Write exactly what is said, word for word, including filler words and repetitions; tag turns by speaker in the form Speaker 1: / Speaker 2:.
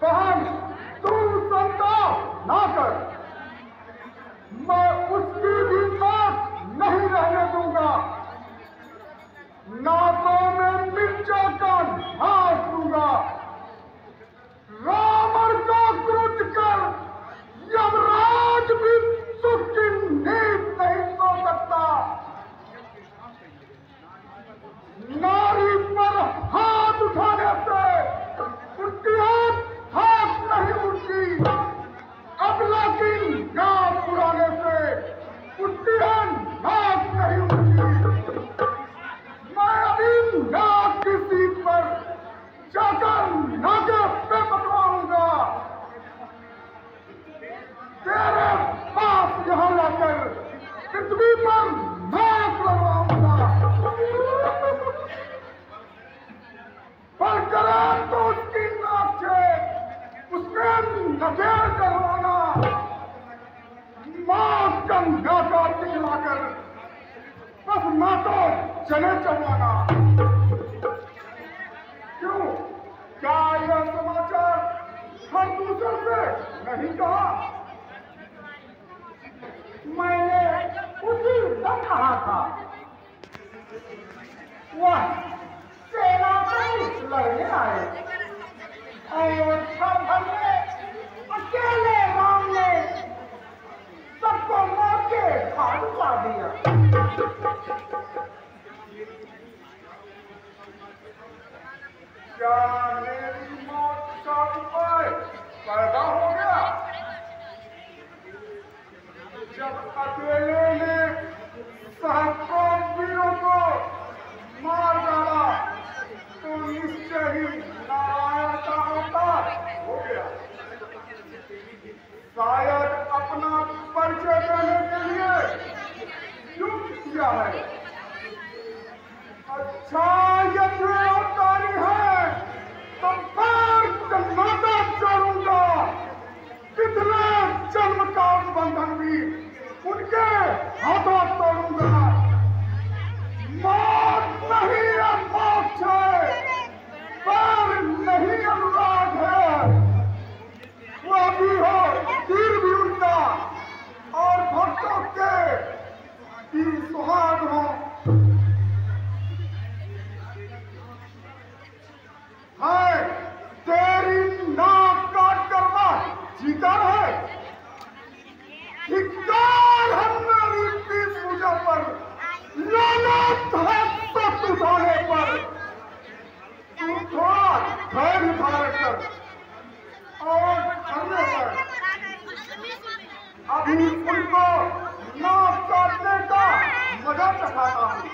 Speaker 1: बहन तू संता ना कर, मैं उसकी भी बात नहीं रहने दूंगा। नाकों में मिर्चा का घास दूंगा। रावण को क्रुद्ध कर यमराज भी सुख की नींद नहीं सो सकता। नारी पर हाथ उठाने से उनकी हाथ नहीं उठती, अबला की नाक उड़ाने से उनकी नाक नहीं उठती। मैं अभी नाक की सीट पर जाकर नाके पे बतवाऊंगा। तेरे पास यहाँ लाकर पृथ्वी पर नाक लगवाऊंगा। पर करे तो उसकी नाक से उसमें नकेल करवाना, मां का नाका दिखलाकर बस ना तो चले चलवाना। क्यों, क्या यह समाचार हर दूसरे से नहीं कहा? मैंने उसी दिन कहा था। वह सेना में लड़ने आए और सब भर में अकेले राम ने सबको मार के खाद पा दिया। क्या मेरी मौत का उपाय पैदा हो गया? जब अकेले ने सहस्त्रों वीरों को मार डाला तो निश्चय ही नारायण का अवतार हो गया। शायद अपना परिचय देने के लिए युद्ध किया है। अच्छा, यदि अवतारी है तो फिर जन्मता छोड़ूंगा। कितने जन्म का बंधन भी उनके हाथों तोड़ूंगा। मौत नहीं है मोक्ष है, पर नहीं अनुराग है। वो भी हो तीर भी उनका और भक्तों के तीर सुहाग हो। हाय, तेरी नाक काट करना जीता है। धिक्कार है मेरी पीठ पूजा पर, लानत है सत उठाने पर। तू थोड़ा धैर्य धारण कर और करने पर अभी उनको नाक काटने का मजा चखाता हूँ।